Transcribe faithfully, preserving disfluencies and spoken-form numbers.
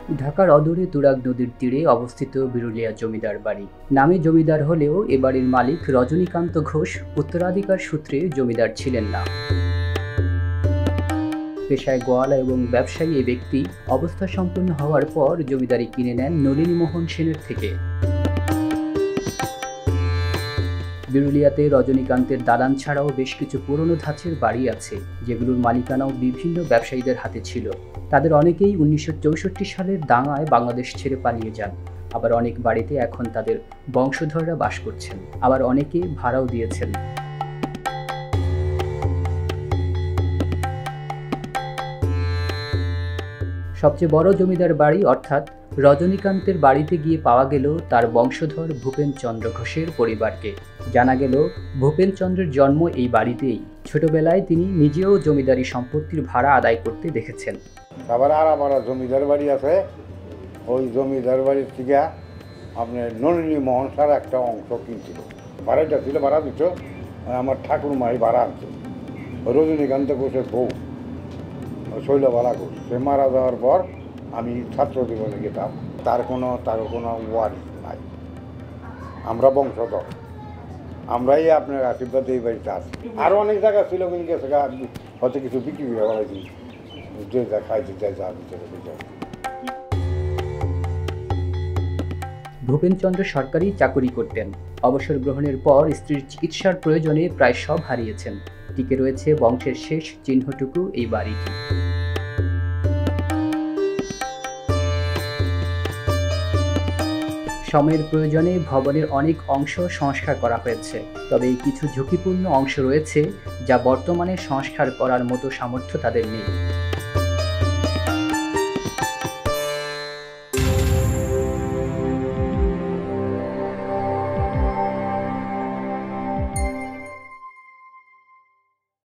ঢাকার অদূরে তুরাগ নদীর তীরে অবস্থিত বিরুলিয়া জমিদার বাড়ি। নামে জমিদার হলেও এ বাড়ির মালিক রজনীকান্ত ঘোষ উত্তরাধিকার সূত্রে জমিদার ছিলেন না। পেশায় গোয়ালা এবং ব্যবসায়ী এ ব্যক্তি অবস্থা সম্পন্ন হওয়ার পর জমিদারি কিনে নেন নলিনীমোহন সেনের থেকে। বিরুলিয়াতে রজনীকান্তের দালান ছাড়াও বেশ কিছু পুরনো ধাঁচের বাড়ি আছে, যেগুলোর মালিকানাও বিভিন্ন ব্যবসায়ীদের হাতে ছিল। তাদের অনেকেই উনিশশো চৌষট্টি সালের দাঙ্গায় বাংলাদেশ ছেড়ে পালিয়ে যান। আবার অনেক বাড়িতে এখন তাদের বংশধররা বাস করছেন, আবার অনেকে ভাড়াও দিয়েছেন। সবচেয়ে বড় জমিদার বাড়ি অর্থাৎ রজনীকান্তের বাড়িতে গিয়ে পাওয়া গেল তার বংশধর ভূপেনচন্দ্র ঘোষের পরিবারকে। জানা গেল ভূপেনচন্দ্রের জন্ম এই বাড়িতেই। ছোটবেলায় তিনি নিজেও জমিদারি সম্পত্তির ভাড়া আদায় করতে দেখেছেন। আবার আর আমার জমিদার বাড়ি আছে, ওই জমিদার বাড়ির থেকে আপনার নলিনীমোহন সার একটা অংশ কিনছিল। ভাড়াটা ছিল, ভাড়া দিত আমার ঠাকুরমাই ভাড়া আনতো। রজনীকান্ত ঘোষের বউ শৈলবালা ঘোষ, সে মারা যাওয়ার পর আমি ছাত্র জীবনে গেতাম। তার কোনো তার কোনো ওয়ারিশ নাই, আমরা বংশধর, আমরাই আপনার আশীর্বাদ এই বাড়িতে আছি। আরও অনেক জায়গা ছিল, কিন্তু গেছে হয়তো কিছু বিক্রি করে বলেছি, যে যা খাইতে চাই যা ভিতরে যাই। ভূপেনচন্দ্র সরকারি চাকুরি করতেন। অবসর গ্রহণের পর স্ত্রীর চিকিৎসার প্রয়োজনে প্রায় সব হারিয়েছেন। টিকে রয়েছে বংশের শেষ চিহ্নটুকু এই বাড়িটি। সময়ের প্রয়োজনে ভবনের অনেক অংশ সংস্কার করা হয়েছে, তবে কিছু ঝুঁকিপূর্ণ অংশ রয়েছে যা বর্তমানে সংস্কার করার মতো সামর্থ্য তাদের নেই।